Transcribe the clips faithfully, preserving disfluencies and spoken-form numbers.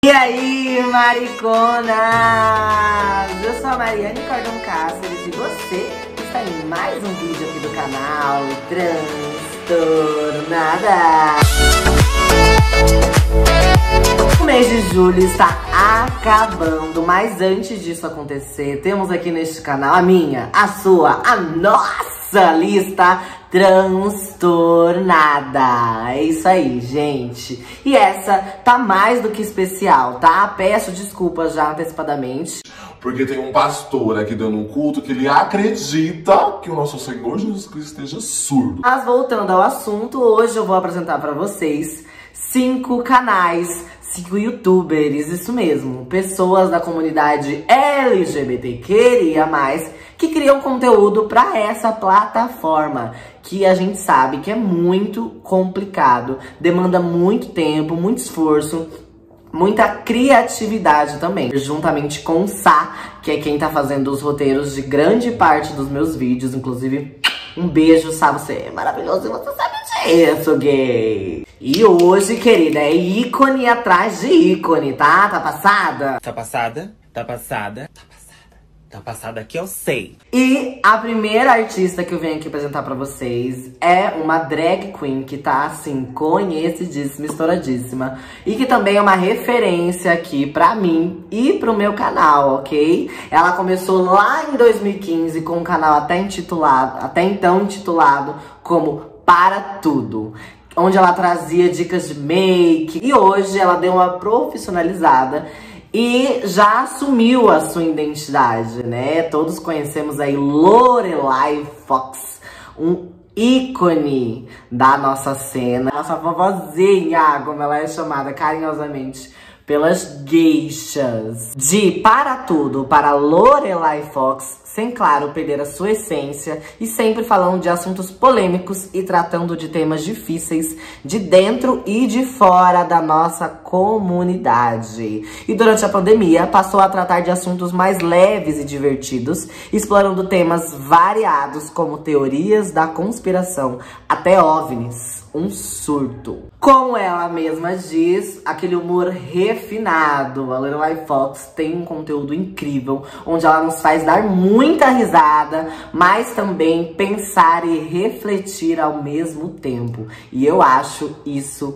E aí, mariconas! Eu sou a Mariane Cordon Cáceres e você está em mais um vídeo aqui do canal Transtornada. O mês de julho está acabando, mas antes disso acontecer, temos aqui neste canal a minha, a sua, a nossa lista transtornada. É isso aí, gente. E essa tá mais do que especial, tá? Peço desculpas já antecipadamente. Porque tem um pastor aqui dando um culto que ele acredita que o nosso Senhor Jesus Cristo esteja surdo. Mas voltando ao assunto, hoje eu vou apresentar pra vocês cinco canais, cinco youtubers, isso mesmo, pessoas da comunidade L G B T Q I A mais, que criam conteúdo para essa plataforma, que a gente sabe que é muito complicado, demanda muito tempo, muito esforço, muita criatividade também. Juntamente com o Sá, que é quem tá fazendo os roteiros de grande parte dos meus vídeos, inclusive um beijo, Sá, você é maravilhoso e você sabe disso, gay! E hoje, querida, é ícone atrás de ícone, tá? Tá passada? Tá passada? Tá passada? Tá passada. Tá passada que eu sei. E a primeira artista que eu venho aqui apresentar pra vocês é uma drag queen que tá, assim, conhecidíssima, estouradíssima. E que também é uma referência aqui pra mim e pro meu canal, ok? Ela começou lá em dois mil e quinze com um canal até intitulado, até então intitulado como Para Tudo, onde ela trazia dicas de make. E hoje ela deu uma profissionalizada e já assumiu a sua identidade, né? Todos conhecemos aí Lorelai Fox, um ícone da nossa cena. Nossa vovozinha, como ela é chamada carinhosamente pelas geishas. De Para Tudo para Lorelai Fox, sem, claro, perder a sua essência e sempre falando de assuntos polêmicos e tratando de temas difíceis de dentro e de fora da nossa comunidade. E durante a pandemia, passou a tratar de assuntos mais leves e divertidos, explorando temas variados como teorias da conspiração até OVNIs. Um surto. Como ela mesma diz, aquele humor refinado. A Lorelai Fox tem um conteúdo incrível, onde ela nos faz dar muita risada, mas também pensar e refletir ao mesmo tempo. E eu acho isso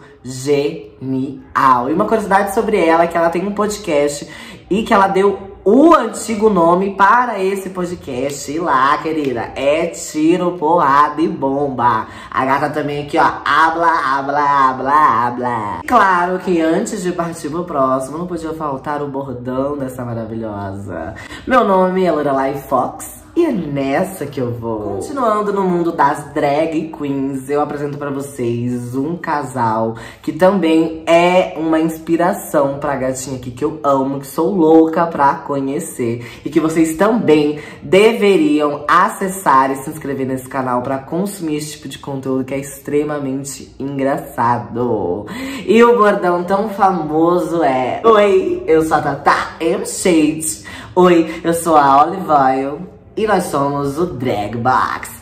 genial. E uma curiosidade sobre ela é que ela tem um podcast e que ela deu o antigo nome para esse podcast. E lá, querida, é tiro, porrada e bomba. A gata também aqui, ó, habla, habla, habla, habla. Claro que antes de partir pro próximo, não podia faltar o bordão dessa maravilhosa. Meu nome é Lorelai Fox e é nessa que eu vou. Continuando no mundo das drag queens, eu apresento pra vocês um casal que também é uma inspiração pra gatinha aqui que eu amo, que sou louca pra conhecer. E que vocês também deveriam acessar e se inscrever nesse canal pra consumir esse tipo de conteúdo que é extremamente engraçado. E o bordão tão famoso é: oi, eu sou a Tata M. Shade. Oi, eu sou a Olive Oil. E nós somos o Drag Box.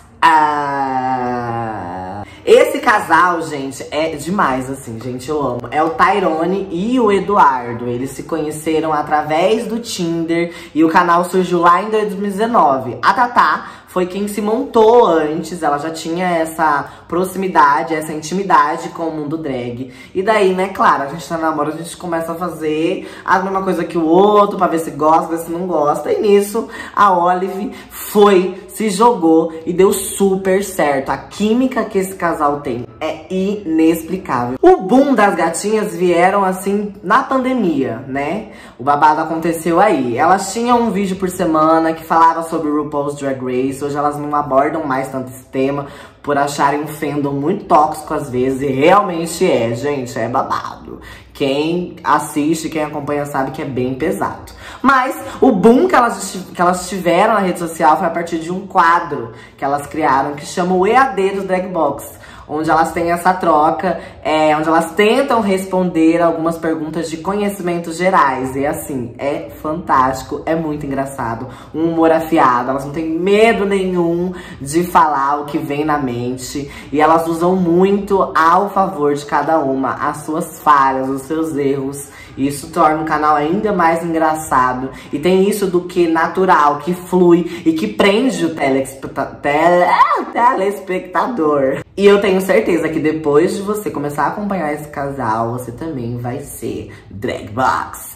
Ah. Esse casal, gente, é demais, assim, gente, eu amo. É o Tyrone e o Eduardo. Eles se conheceram através do Tinder e o canal surgiu lá em dois mil e dezenove. A Tatá foi quem se montou antes, ela já tinha essa proximidade, essa intimidade com o mundo drag. E daí, né, claro, a gente tá namorando, a gente começa a fazer a mesma coisa que o outro, pra ver se gosta, ver se não gosta. E nisso, a Olive foi, se jogou e deu super certo. A química que esse casal tem é inexplicável. O boom das gatinhas vieram, assim, na pandemia, né? O babado aconteceu aí. Elas tinham um vídeo por semana que falava sobre o RuPaul's Drag Race. Hoje elas não abordam mais tanto esse tema por acharem um fandom muito tóxico às vezes. E realmente é, gente, é babado. Quem assiste, quem acompanha sabe que é bem pesado. Mas o boom que elas, que elas tiveram na rede social foi a partir de um quadro que elas criaram que chama o E A D do Drag Box, onde elas têm essa troca, é, onde elas tentam responder algumas perguntas de conhecimentos gerais. E assim, é fantástico, é muito engraçado, um humor afiado, elas não têm medo nenhum de falar o que vem na mente. E elas usam muito ao favor de cada uma as suas falhas, os seus erros Isso torna o canal ainda mais engraçado. E tem isso do que natural, que flui e que prende o telespecta tele telespectador. E eu tenho certeza que depois de você começar a acompanhar esse casal, você também vai ser drag box.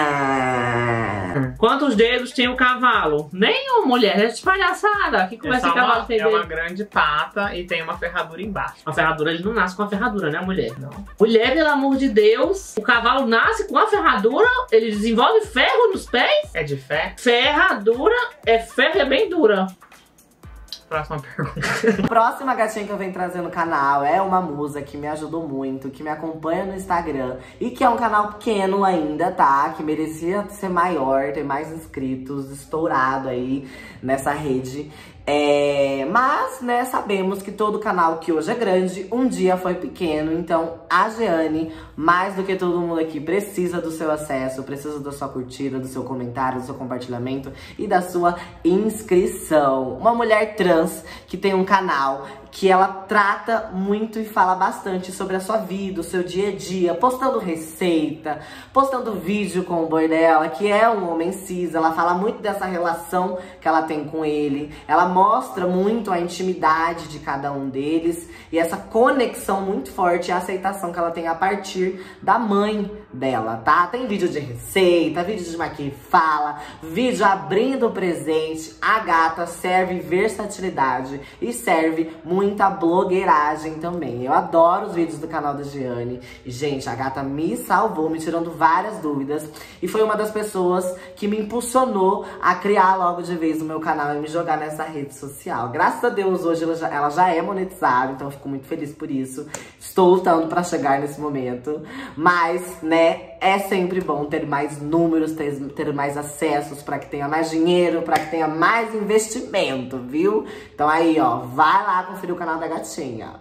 Ah. Quantos dedos tem o cavalo? Nenhum, mulher. É de palhaçada. Que conversa de cavalo tem É dedo? uma grande pata e tem uma ferradura embaixo. A ferradura, ele não nasce com a ferradura, né, mulher? Não. Mulher, pelo amor de Deus, o cavalo nasce com a ferradura, ele desenvolve ferro nos pés? É de fé? Ferradura é ferro, é bem dura. Próxima pergunta. A próxima gatinha que eu venho trazer no canal é uma musa que me ajudou muito, que me acompanha no Instagram e que é um canal pequeno ainda, tá? Que merecia ser maior, ter mais inscritos, estourado aí nessa rede. É, mas, né, sabemos que todo canal que hoje é grande, um dia foi pequeno. Então, a Jeane, mais do que todo mundo aqui, precisa do seu acesso, precisa da sua curtida, do seu comentário, do seu compartilhamento e da sua inscrição. Uma mulher trans que tem um canal que ela trata muito e fala bastante sobre a sua vida, o seu dia a dia, postando receita, postando vídeo com o boy dela, que é um homem cis. Ela fala muito dessa relação que ela tem com ele. Ela mostra muito a intimidade de cada um deles e essa conexão muito forte e a aceitação que ela tem a partir da mãe dela, tá? Tem vídeo de receita, vídeo de maquia e fala, vídeo abrindo o presente. A gata serve versatilidade e serve muita blogueiragem também. Eu adoro os vídeos do canal da Jeane. E, gente, a gata me salvou, me tirando várias dúvidas. E foi uma das pessoas que me impulsionou a criar logo de vez o meu canal e me jogar nessa rede social. Graças a Deus, hoje ela já, ela já é monetizada, então eu fico muito feliz por isso. Estou lutando pra chegar nesse momento. Mas, né, é sempre bom ter mais números, ter, ter mais acessos, pra que tenha mais dinheiro, pra que tenha mais investimento, viu? Então aí, ó, vai lá conferir o canal da gatinha.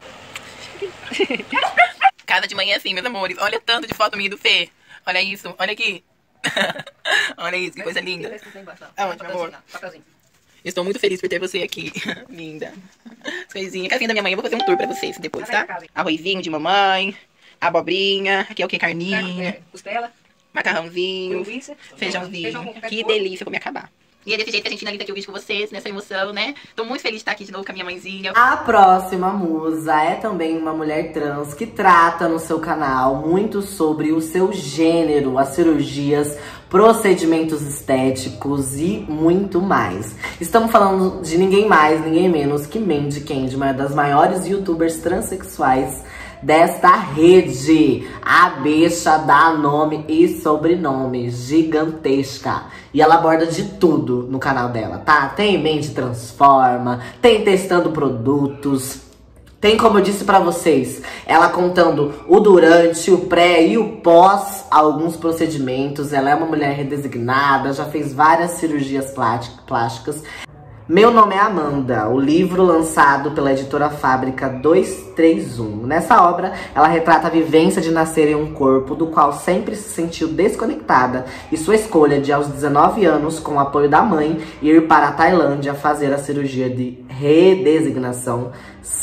Cada de manhã assim, meus amores. Olha tanto de foto minha e do Fê. Olha isso, olha aqui. Olha isso, que coisa linda. Aonde, meu amor? Estou muito feliz por ter você aqui. Linda. Coisinha. Casinha da minha mãe, eu vou fazer um tour pra vocês depois, tá? Arrozinho de mamãe, abobrinha, aqui é o que? Carninha, costela, macarrãozinho, linguiça, feijãozinho. feijão com Que delícia comer acabar. E é desse jeito que a gente finaliza aqui o vídeo com vocês, nessa emoção, né? Tô muito feliz de estar aqui de novo com a minha mãezinha. A próxima musa é também uma mulher trans que trata no seu canal muito sobre o seu gênero, as cirurgias, procedimentos estéticos e muito mais. Estamos falando de ninguém mais, ninguém menos que Mandy Candy, uma das maiores youtubers transexuais desta rede. A bicha dá nome e sobrenome, gigantesca. E ela aborda de tudo no canal dela, tá? Tem Mandy Transforma, tem testando produtos, tem, como eu disse pra vocês, ela contando o durante, o pré e o pós alguns procedimentos. Ela é uma mulher redesignada, já fez várias cirurgias plásticas. Meu Nome é Amanda, o livro lançado pela editora Fábrica dois três um. Nessa obra, ela retrata a vivência de nascer em um corpo do qual sempre se sentiu desconectada e sua escolha de, aos dezenove anos, com o apoio da mãe, ir para a Tailândia fazer a cirurgia de redesignação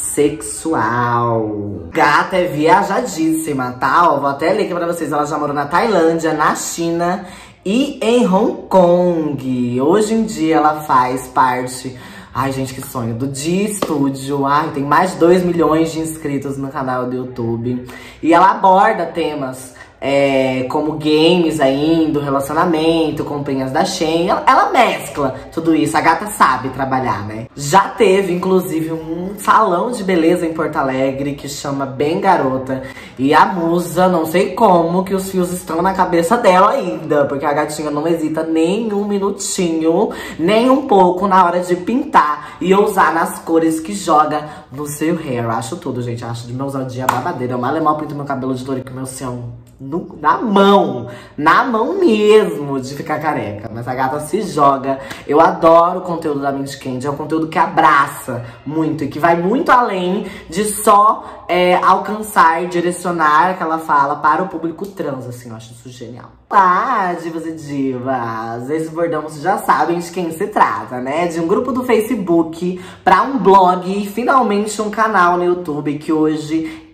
sexual. Gata é viajadíssima, tá? Ó, vou até ler aqui pra vocês. Ela já morou na Tailândia, na China e em Hong Kong. Hoje em dia ela faz parte, ai gente, que sonho, do Dia Studio. Ai, tem mais de dois milhões de inscritos no canal do YouTube. E ela aborda temas é, como games ainda, relacionamento, comprinhas da Shein. Ela, ela mescla tudo isso, a gata sabe trabalhar, né? Já teve, inclusive, um salão de beleza em Porto Alegre que chama Bem Garota. E a musa, não sei como que os fios estão na cabeça dela ainda, porque a gatinha não hesita nem um minutinho, nem um pouco na hora de pintar e usar nas cores que joga no seu hair. Eu acho tudo, gente. Eu acho de meu ousadia babadeira. Eu mal e mal pinto meu cabelo de louro com meu cião. No, na mão, na mão mesmo de ficar careca. Mas a gata se joga. Eu adoro o conteúdo da Mandy Candy. É um conteúdo que abraça muito e que vai muito além de só é, alcançar e direcionar aquela fala para o público trans, assim. Eu acho isso genial. Ah, divas e divas, esse bordão vocês já sabem de quem se trata, né? De um grupo do Facebook para um blog e finalmente um canal no YouTube que hoje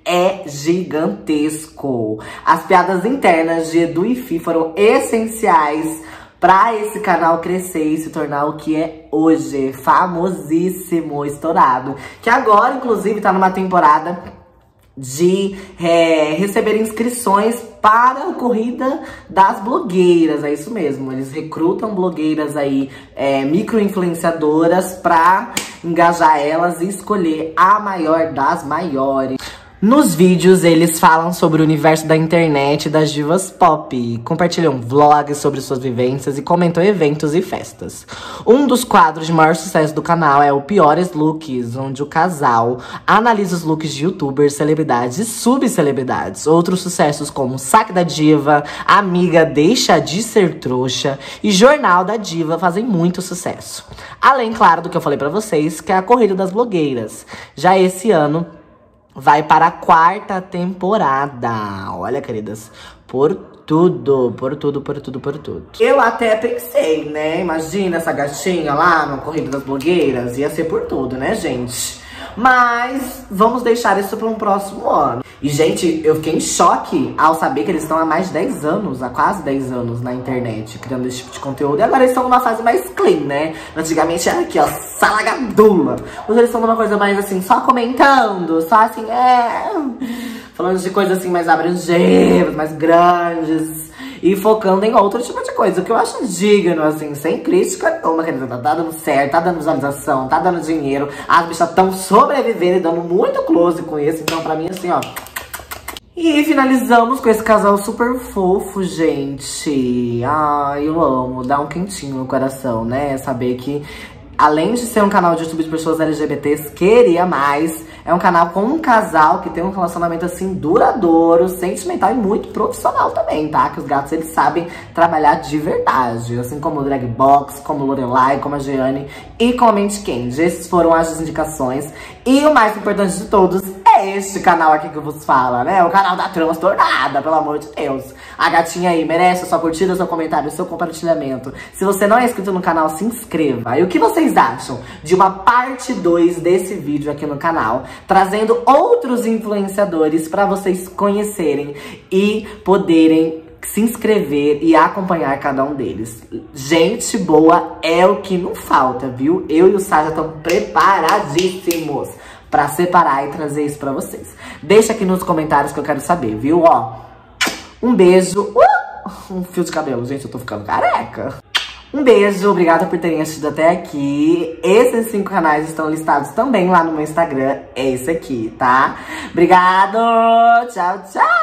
é gigantesco. As piadas internas de Edu e Fih foram essenciais pra esse canal crescer e se tornar o que é hoje, famosíssimo, estourado. Que agora, inclusive, tá numa temporada de é, receber inscrições para a corrida das blogueiras, é isso mesmo. Eles recrutam blogueiras aí, é, micro-influenciadoras, pra engajar elas e escolher a maior das maiores. Nos vídeos, eles falam sobre o universo da internet e das divas pop, compartilham vlogs sobre suas vivências e comentam eventos e festas. Um dos quadros de maior sucesso do canal é o Piores Looks, onde o casal analisa os looks de youtubers, celebridades e subcelebridades. Outros sucessos como Saque da Diva, Amiga Deixa de Ser Trouxa e Jornal da Diva fazem muito sucesso. Além, claro, do que eu falei pra vocês, que é a Corrida das Blogueiras. Já esse ano vai para a quarta temporada. Olha, queridas, por tudo, por tudo, por tudo, por tudo. Eu até pensei, né? Imagina essa gatinha lá no Corrida das Blogueiras. Ia ser por tudo, né, gente? Mas vamos deixar isso para um próximo ano. E, gente, eu fiquei em choque ao saber que eles estão há mais de dez anos, há quase dez anos na internet, criando esse tipo de conteúdo. E agora eles estão numa fase mais clean, né? Antigamente era aqui, ó, salagadula. Hoje eles estão numa coisa mais assim, só comentando, só assim, é... falando de coisas assim mais abrangentes, mais grandes. E focando em outro tipo de coisa, o que eu acho digno, assim, sem crítica nenhuma, quer dizer, tá dando certo, tá dando visualização, tá dando dinheiro. As bichas estão sobrevivendo e dando muito close com isso, então pra mim, assim, ó... E finalizamos com esse casal super fofo, gente. Ai, eu amo, dá um quentinho no coração, né? Saber que, além de ser um canal de YouTube de pessoas L G B Ts, queria mais. É um canal com um casal que tem um relacionamento, assim, duradouro, sentimental e muito profissional também, tá? Que os gatos, eles sabem trabalhar de verdade. Assim como o Drag Box, como o Lorelai, como a Jeane e como a Mente Candy. Esses foram as indicações. E o mais importante de todos é este canal aqui que eu vos falo, né? O canal da Transtornada, pelo amor de Deus. A gatinha aí merece a sua curtida, o seu comentário, o seu compartilhamento. Se você não é inscrito no canal, se inscreva. E o que vocês acham de uma parte dois desse vídeo aqui no canal, trazendo outros influenciadores pra vocês conhecerem e poderem se inscrever e acompanhar cada um deles. Gente boa é o que não falta, viu? Eu e o Sá já estamos preparadíssimos pra separar e trazer isso pra vocês. Deixa aqui nos comentários que eu quero saber, viu? Ó, um beijo. Uh! Um fio de cabelo, gente, eu tô ficando careca. Um beijo, obrigada por terem assistido até aqui. Esses cinco canais estão listados também lá no meu Instagram. É esse aqui, tá? Obrigado! Tchau, tchau!